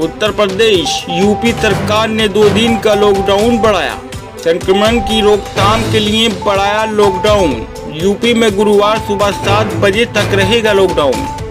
Uttar Pradesh UP सरकार ने 2 दिन का लॉकडाउन बढ़ाया। संक्रमण की रोकथाम के लिए बढ़ाया लॉकडाउन। यूपी में गुरुवार सुबह 7 बजे तक रहेगा लॉकडाउन।